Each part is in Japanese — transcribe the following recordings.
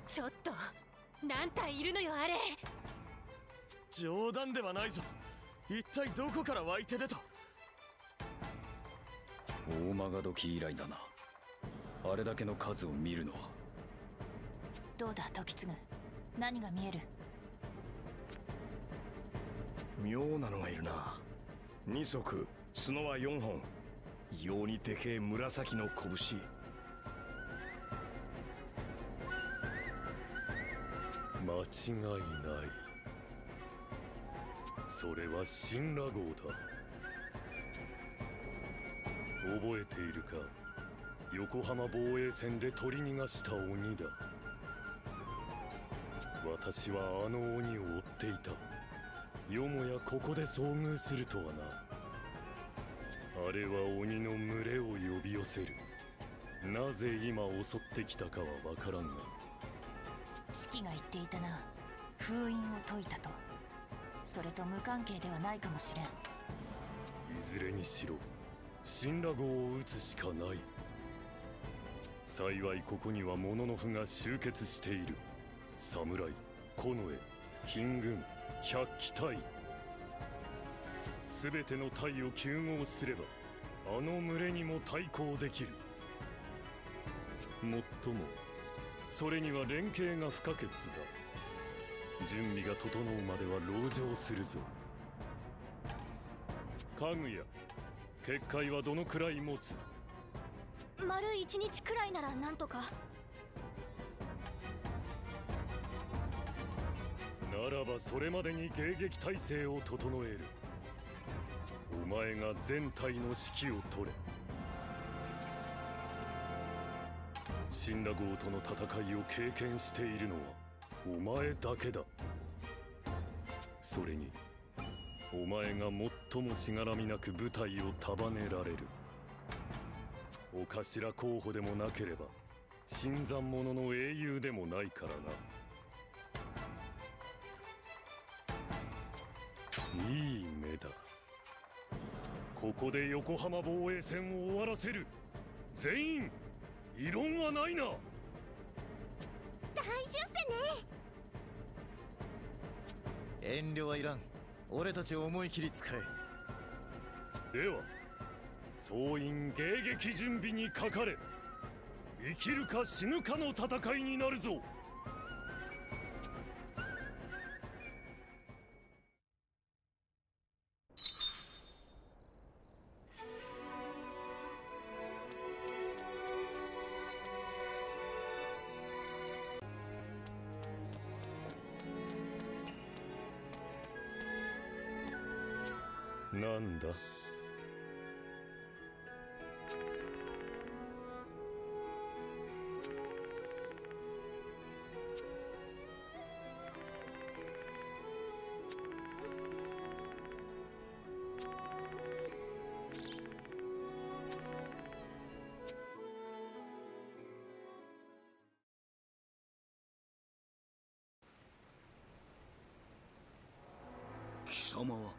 ちょっと何体いるのよあれ。 冗談ではないぞ。一体どこから湧いて出た？ 大曲が時以来だな、あれだけの数を見るのは。 どうだ時継、何が見える？ 妙なのがいるな。二足、角は4本、異様にでけえ紫の拳。 間違いない。それは神羅号だ。覚えているか？横浜防衛戦で取り逃がした鬼だ。私はあの鬼を追っていた。よもやここで遭遇するとはな。あれは鬼の群れを呼び寄せる。なぜ今襲ってきたかはわからんが、 シキが言っていたな。封印を解いたと。それと無関係ではないかもしれん。 いずれにしろ神羅号を撃つしかない。幸いここにはモノノフが集結している。侍、近衛、金軍、百鬼隊、全ての隊を集合すればあの群れにも対抗できる。もっともそれには連携が不可欠だ。準備が整うまでは籠城するぞ。家具や結界はどのくらい持つ？ 丸1日くらいならなんとか。 ならばそれまでに迎撃態勢を整える。お前が全隊の指揮を取れ。神羅号との戦いを経験しているのはお前だけだ。それにお前が最もしがらみなく部隊を束ねられる。お頭候補でもなければ新参者の英雄でもないからな。いい目だ。ここで横浜防衛戦を終わらせる。全員異論はないな。 大出世ね。 遠慮はいらん。俺たちを思い切り使え。 では総員迎撃準備にかかれ。生きるか死ぬかの戦いになるぞ。なんだ？ 貴様は？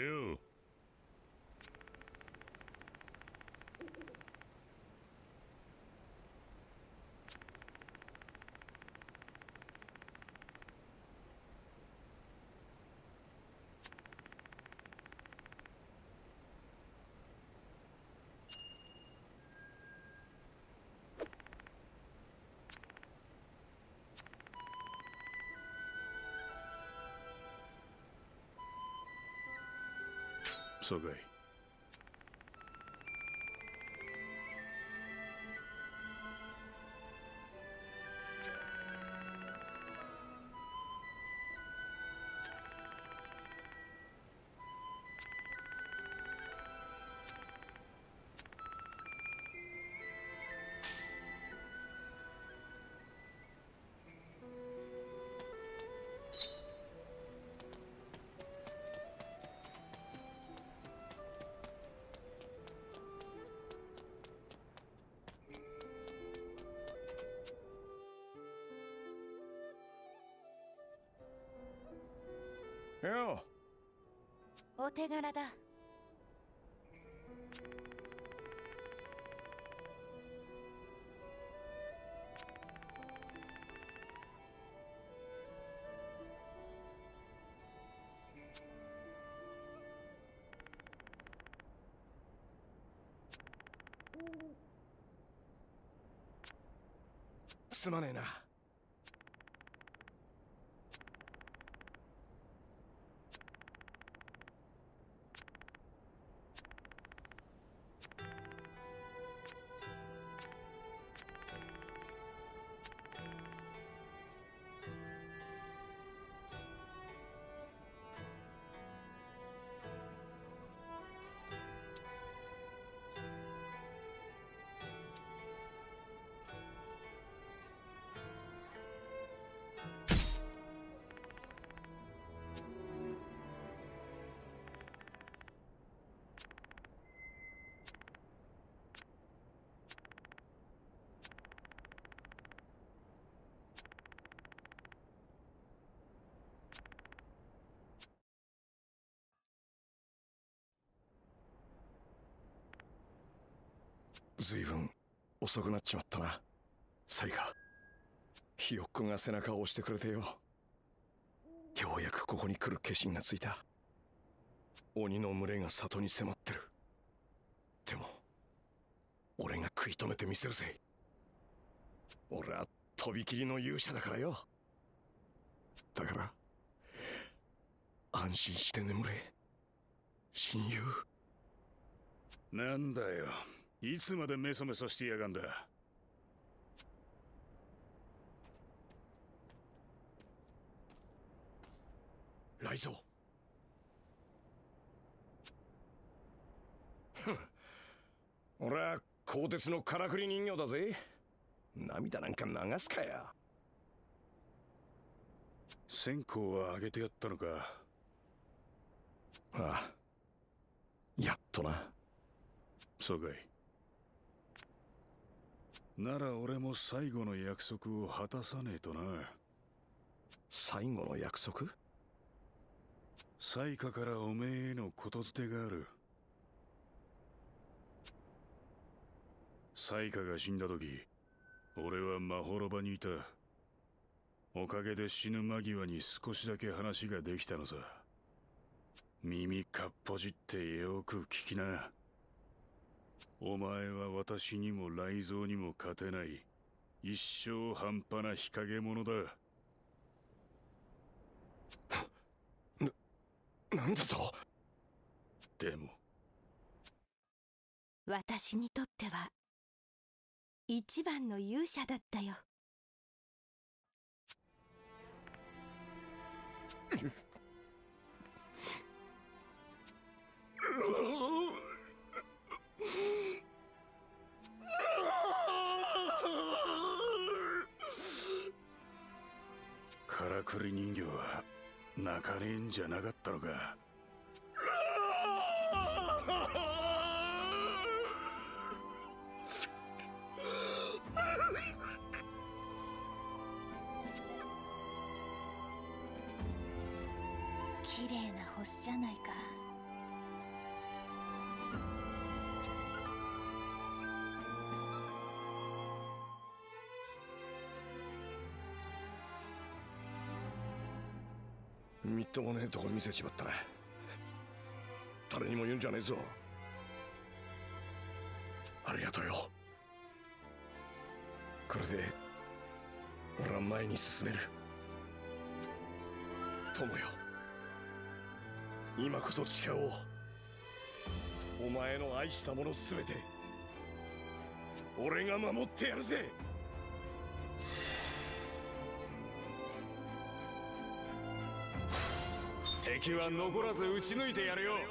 よ。そうかい。 よお手柄だ。 すまねえな。ずいぶん遅くなっちまったな、サイカ。ひよっこが背中を押してくれてよ。ようやくここに来る決心がついた。鬼の群れが里に迫ってる。でも俺が食い止めてみせるぜ。俺はとびきりの勇者だからよ。だから安心して眠れ、親友。 なんだよ、いつまでメソメソしてやがんだ。 ライゾー。俺は鋼鉄のからくり人形だぜ。涙なんか流すかや。 線香はあげてやったのか。 ああ、やっとな。 そうかい。なら俺も最後の約束を果たさねえとな。 最後の約束？ 災禍からおめえへの言づてがある。災禍が死んだ時、俺はまほろばにいた。おかげで死ぬ間際に少しだけ話ができたのさ。耳かっぽじってよく聞きな。お前は私にも雷蔵にも勝てない一生半端な日陰者だ。 なんだと？ でも私にとっては一番の勇者だったよ。 からくり人形は泣かねえんじゃなかったのか。 綺麗な星じゃないか。 みっともねえとこ見せちまったな。誰にも言うんじゃねえぞ。ありがとうよ。これで俺は前に進める。友よ、今こそ誓おう。お前の愛したものすべて俺が守ってやるぜ。 敵は残らず撃ち抜いてやるよ。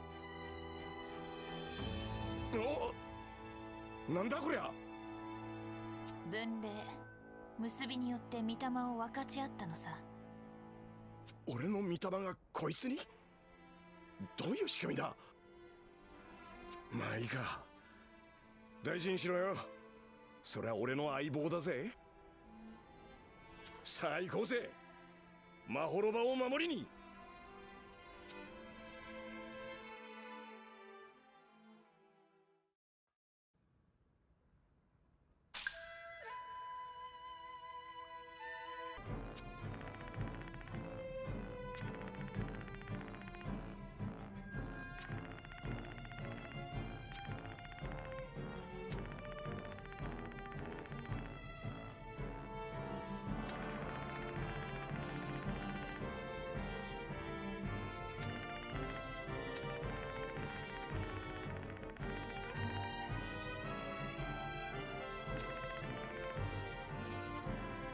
お、なんだこりゃ。 分霊結びによって御霊を分かち合ったのさ。 俺の御霊がこいつに？どういう仕組みだ。まあいいか、大事にしろよ。そりゃ俺の相棒だぜ。さあ行こうぜ、まほろばを守りに。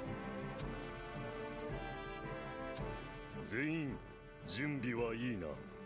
全員準備はいいな。